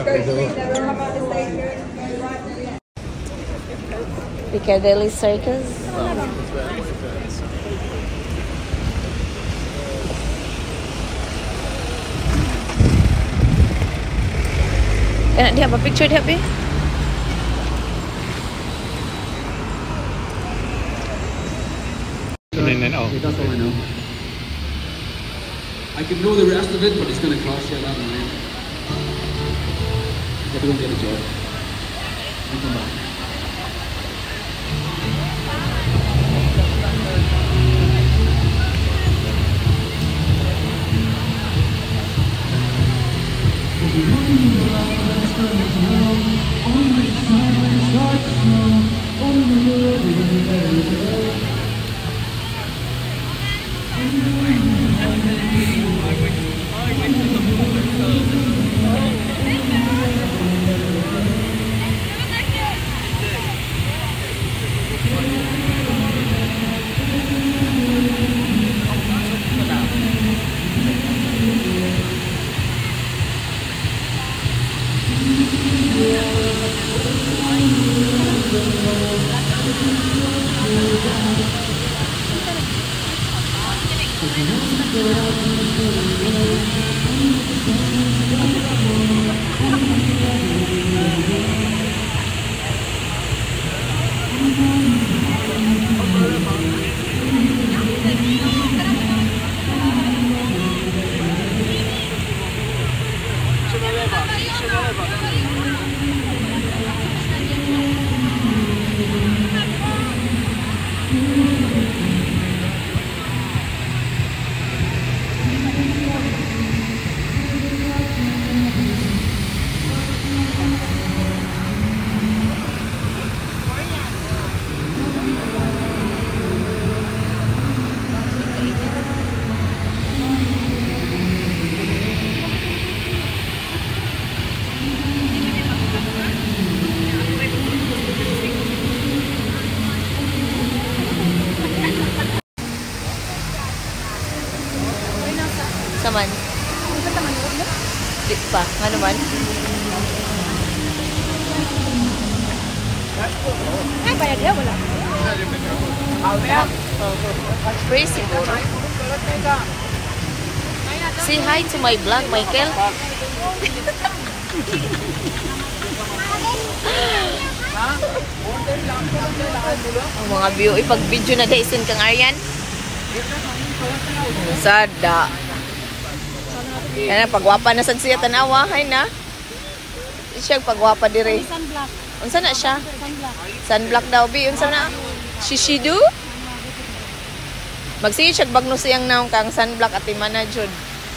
Piccadilly Circus. Kaya dia apa picture dia be? That's all I know. I can know the rest of it, but it's going to cost you a lot of money. You have to go and get a job. And come back. Saman. Di pa, nga naman. Ay, bayad ya, wala. Free siguro. Say hi to my vlog, Michael. Ang mga view, ipag-video na daisin kang Aryan. Sada. Kaya pagwapa na sad siya tanawa, hay na. Siya pagwapa dire. Sunblock. Unsa na siya? Sunblock. Sunblock daw bi, unsa na? Shishidu? Magsiyo siya bagno siyang naong kang sunblock at imana jud.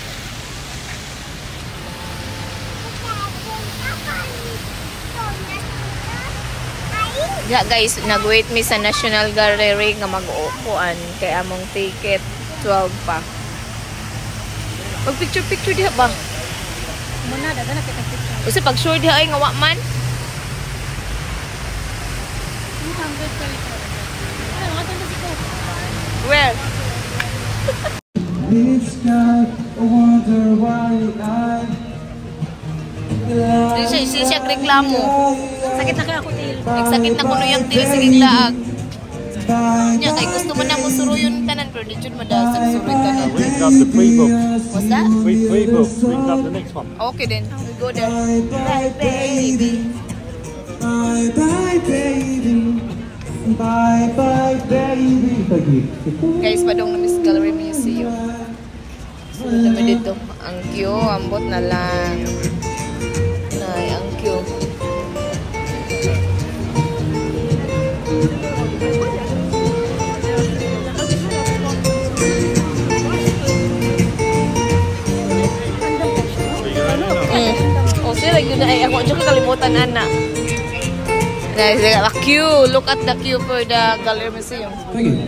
Yeah guys, nag-wait mi sa National Gallery nga mag-uupuan kay among ticket 12 pa. Pag picture diha ba? Muna daga na kita picture. Kasi pag sure diha ay nga wa man. 200 per ito. Ano nga tanda siko? Where? It's not a wonder why Siya reklamo. Sakit na kaya ako tail. Nagsakit na kuno yung tiil sige laag. Nya kay gusto mo na mo suruyon tanan pero di jud madasag suruy tanan. We got the free book. What's that? Free book. We got the next one. Okay then. We go there. Bye baby. Bye bye baby. Bye bye baby. Guys, padong na Miss Gallery Museum. Dami dito. Ang queue, ambot na lang. Ay, ang queue. Oh, sila yun ay ako dyan kalimutan ana. The queue. Look at the queue for the Gallery Museum. Thank you.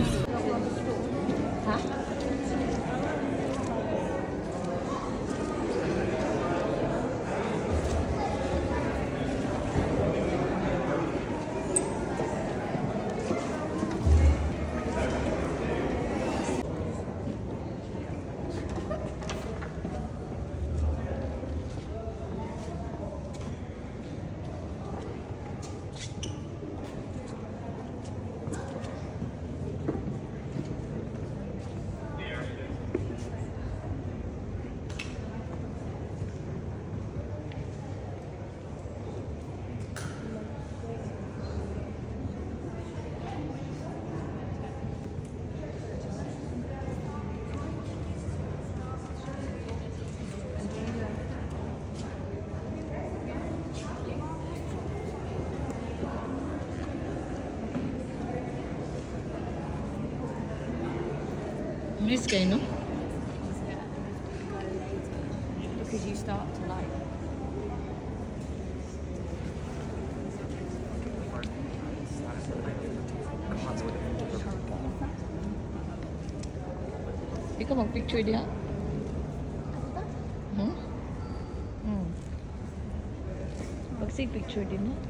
this guy, no? Because you start to like. Ikaw mag-picture diha? Hmm? Magsig picture din na.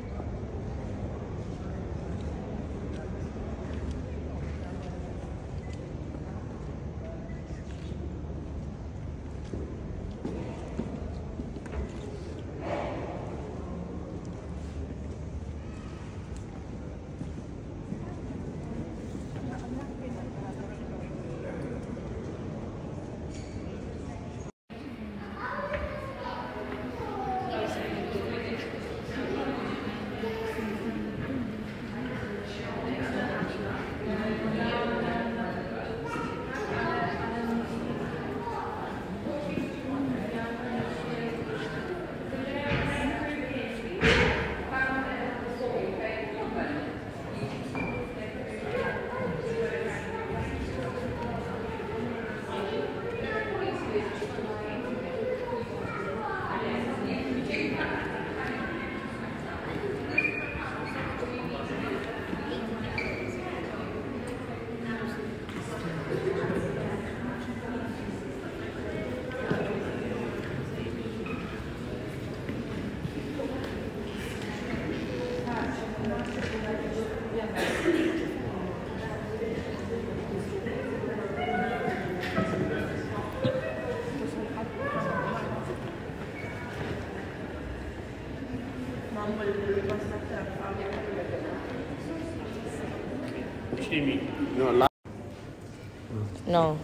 No.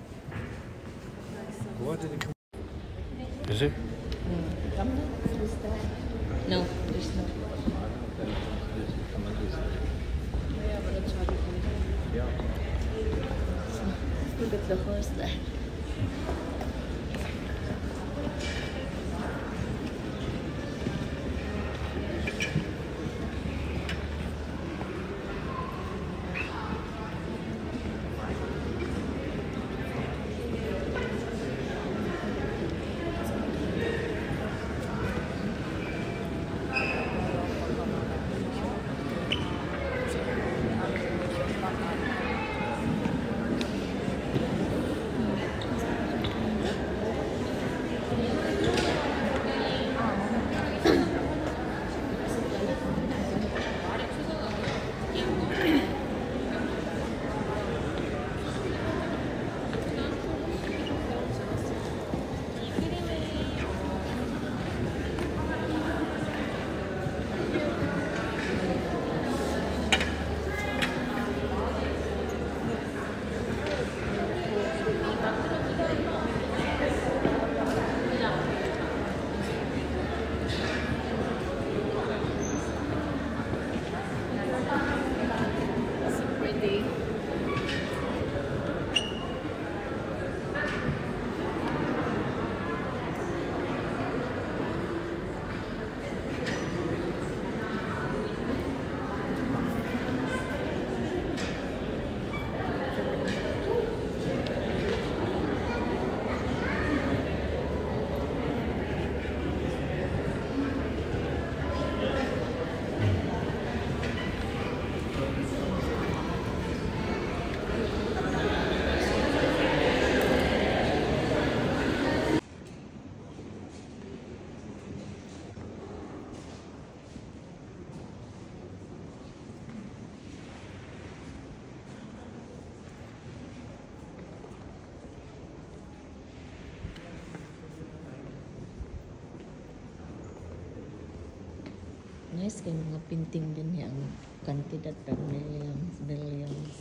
Why did it come? Is it? No, there's no. Look at the horse there. Nice kay mga painting din yang kandidat per millions.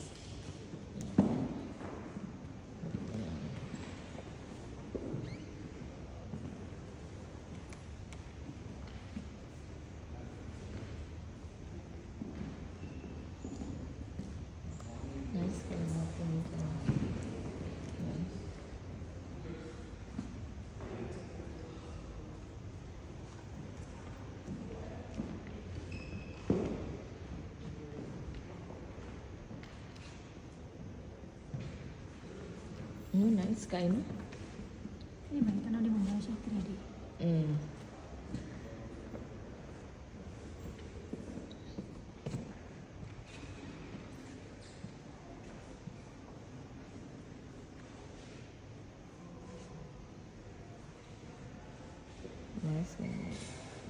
Nice kay mga painting. Oh, nice. Kain mo? Hindi ba? Ito na di mo na siya. Ready. Nice. Nice.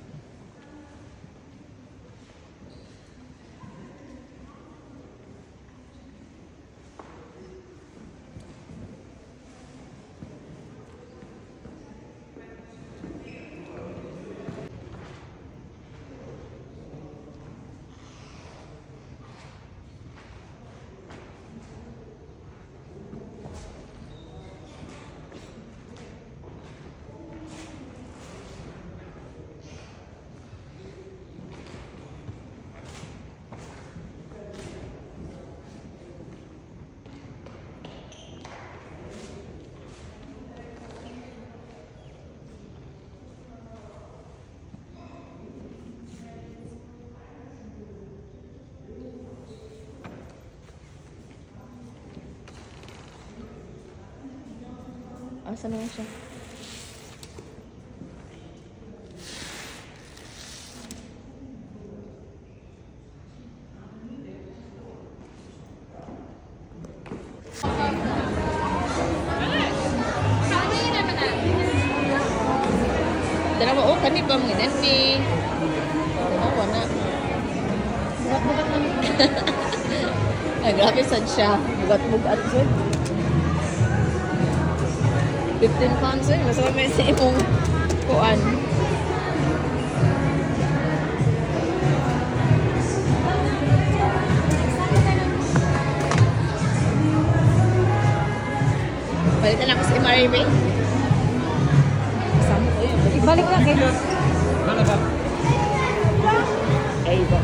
Asa naman siya? Dalawa, oh, kanip ba mga nandi? Dalawa na. Bugat-bugat na. Ay, grabe sad siya. Bugat-bugat siya. 15 pounds eh. Masama may sa imong kuan. Balitan ako si Maribel. Kasama ko yun. Ibalik lang kayo. Ay, ba?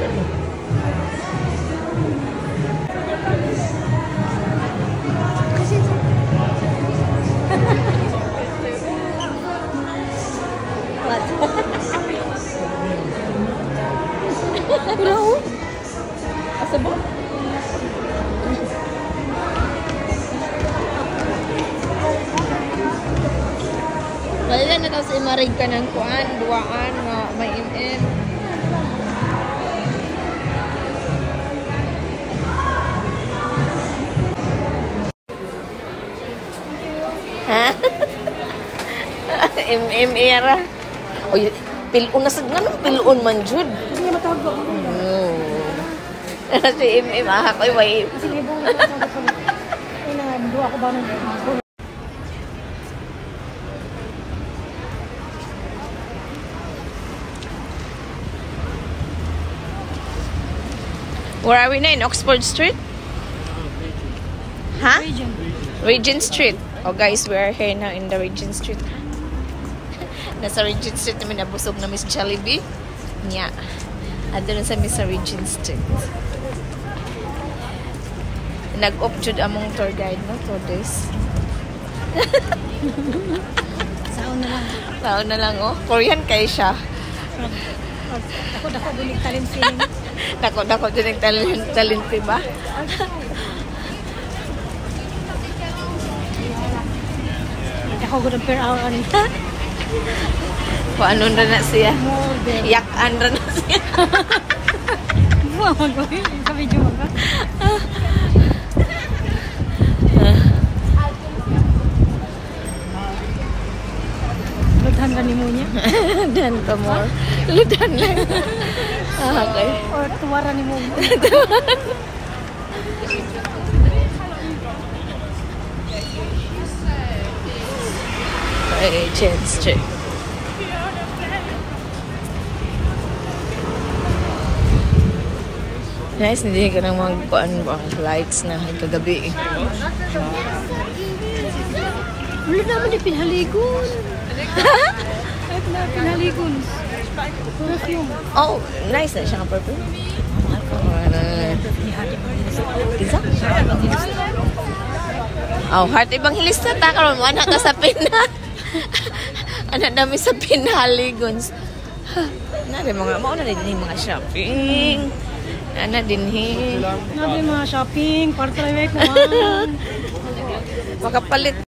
Hello? Asa ba? Wala na daw si Marig ka ng kuan, duwaan nga may in-in. Ha? era. Oy, pilon na sad nga no, pilon man jud. Hindi niya matawag ako. Si aha ko way. Kasi libong na matawag ako. Ay na, duwa ako ba nang Where are we na? In Oxford Street? Huh? region. Regent Street. Oh guys, we are here now in the Regent Street. Nasa Regent Street namin nabusog na Miss Jollibee. Nya. Ado na sa Miss Regent Street. Nag-off jud among tour guide no 2 days. Saon na lang. Taon na lang oh. Korean kay siya. Ako bulig talent feeling. Dako din ang talent ba? Ako gud per hour ani. Kung ano na siya. More than. Yakan na siya. Wow, magawin sa video mo ka. Ludhan ka ni mo niya? Dan ka more. Ludan lang. Okay. Or tuwara ni mo? Regent Street. Nice, hindi ka nang magkuhan bang lights na kagabi. Wala naman yung pinhaligon. Kahit na pinhaligon. Perfume. Oh, nice na siya ang perfume. Isa? Oh, Heart Evangelista ta karon mo anak ka sa pina. Anak dami sa pinhaligons. Na rin mga mao na din mga shopping. Ana din hi. Nabi mga shopping, para trywek naman. Makapalit.